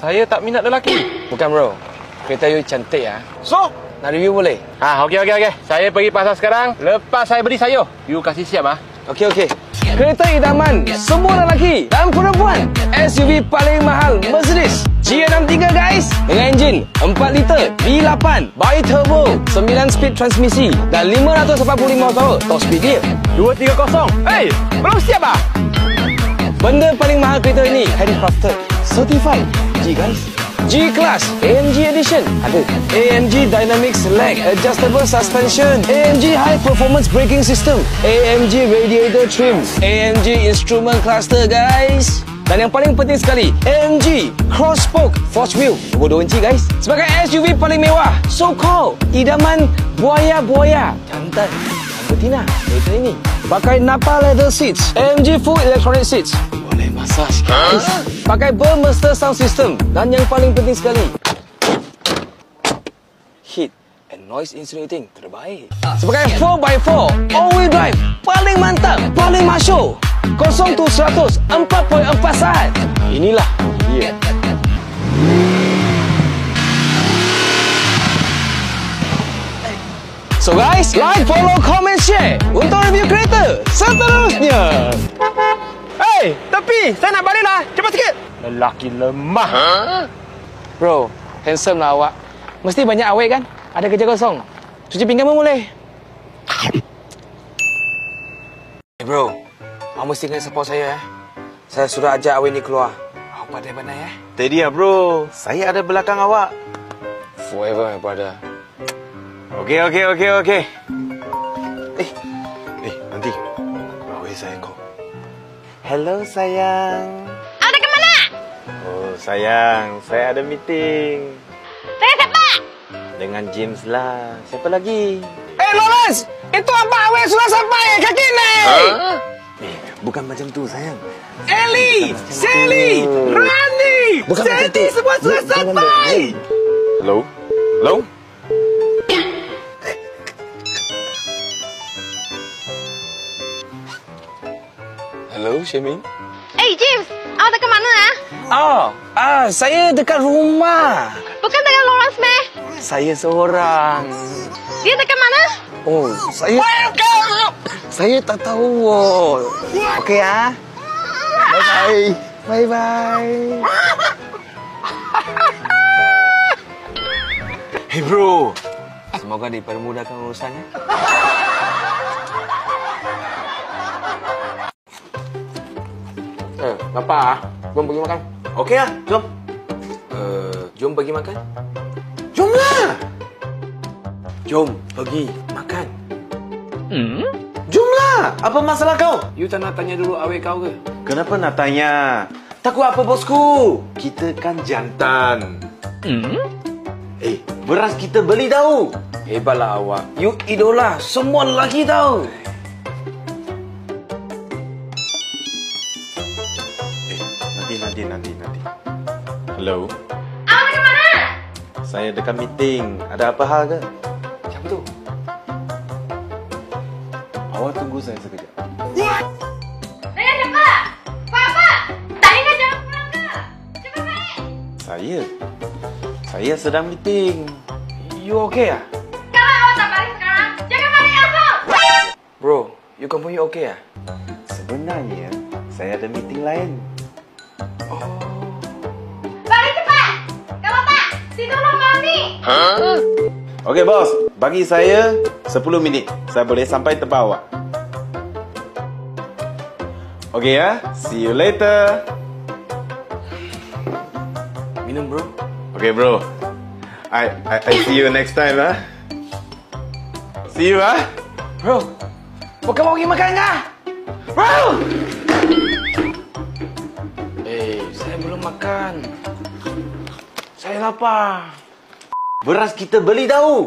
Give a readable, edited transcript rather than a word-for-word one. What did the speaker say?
Saya tak minat lelaki. Bukan bro, kereta you cantik ya. So, Nak review boleh? okey. Saya pergi pasar sekarang. Lepas saya beli sayur, you kasih siap Okey. Kereta idaman semua lelaki dan perempuan. SUV paling mahal Mercedes G63 guys. Dengan enjin 4 liter V8 bi-turbo, 9 speed transmisi dan 585 horsepower top speed dia. 230. Hey, belum siap Benda paling mahal kereta ini handcrafted, certified G guys. G-Class AMG Edition ada AMG Dynamic Select Adjustable Suspension, AMG High Performance Braking System, AMG Radiator Trim, AMG Instrument Cluster guys. Dan yang paling penting sekali, AMG Cross-Spoke Forged Wheel 22 inci guys. Sebagai SUV paling mewah, so-called idaman buaya-buaya jantan betina kereta ini. Pakai Napa Leather Seats, AMG Full Electronic Seats, boleh massage guys. Pakai Burmester Sound System. Dan yang paling penting sekali, heat and noise insulating terbaik. Sebagai 4x4 all-wheel drive paling mantap, paling masyur, 0 to 100 4.4 saat. Inilah dia. So guys, like, follow, comment, share untuk review kereta seterusnya. Hey, tapi saya nak balik lah. Cepat sikit. Lelaki lemah. Bro, handsome lah awak. Mesti banyak awet kan? Ada kerja kosong. Cuci pinggan pun boleh. Hey bro, awak mesti kena support saya. Saya sudah ajak awet ni keluar. Awak pandai-pandai Tadi bro, saya ada belakang awak. Forever my brother. Okey. Nanti. Awet saya kau. Hello sayang. Ada ke mana? Oh sayang, saya ada meeting. Saya siapa? Dengan James lah. Siapa lagi? Lawrence! Itu abang awet sudah sampai ke kini! Bukan macam tu sayang. Ellie! Sally! Rani! Sandy semua sudah sampai! Hello? Hello, Syamin. James, awak dah ke mana Saya dekat rumah. Bukan dengan Lawrence meh? Saya seorang. Dia dekat mana? Oh, saya tak tahu. Okey Bye-bye. Hey bro. Semoga dipermudahkan urusannya. Kenapa? Jom pergi makan. Okey jom. Jom pergi makan. Jomlah. Jom pergi makan. Jomlah. Apa masalah kau? You tak nak tanya dulu awet kau ke? Kenapa nak tanya? Takut apa bosku? Kita kan jantan. Beras kita beli tahu. Hebatlah awak. You idola semua lelaki tahu. Nanti. Hello. Awak ke mana? Saya dekat meeting. Ada apa hal ke? Siapa tu? Awak tunggu saya sekejap. Dengan siapa? Papa! Tadi kan jangan pulang ke? Cepat balik! Saya sedang meeting. You okay Kalau awak tak balik sekarang, jangan balik langsung! Bro, you confirm you okay Sebenarnya saya ada meeting lain. Balik cepat! Kalau tak, ditolong kami! Okey bos, bagi saya 10 minit. Saya boleh sampai tempat awak. Okey see you later. Minum bro. Okay, bro. I see you next time, See you, Bro, bukan mau pergi makan kah? Bro! Saya belum makan. Saya lapar. Beras kita beli tahu.